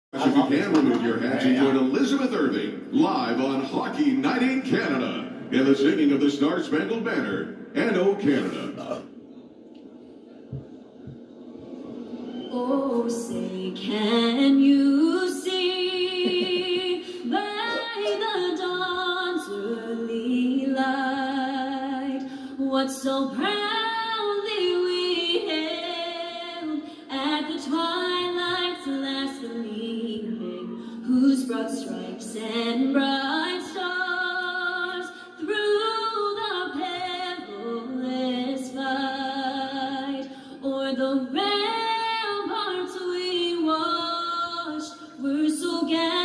If you can remove your hats and join Elizabeth Irving live on Hockey Night in Canada in the singing of the Star Spangled Banner and O Canada. Oh, say, can you see by the dawn's early light what so proudly we hailed at the twilight's last gleaming, whose broad stripes and bright stars through the perilous fight o'er the ramparts we watched were so gallant.